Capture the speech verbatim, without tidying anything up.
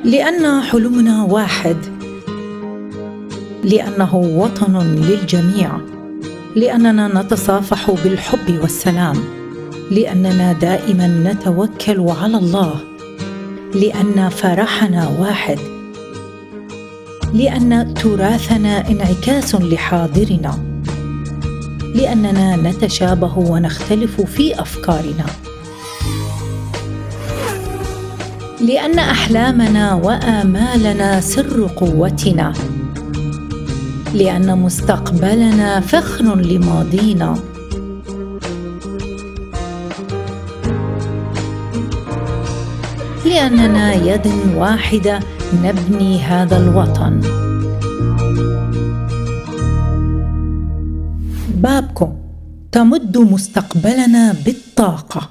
لأن حلمنا واحد، لأنه وطن للجميع، لأننا نتصافح بالحب والسلام، لأننا دائما نتوكل على الله، لأن فرحنا واحد، لأن تراثنا انعكاس لحاضرنا، لأننا نتشابه ونختلف في أفكارنا، لأن أحلامنا وآمالنا سر قوتنا، لأن مستقبلنا فخر لماضينا، لأننا يد واحدة نبني هذا الوطن. بابكو تمد مستقبلنا بالطاقة.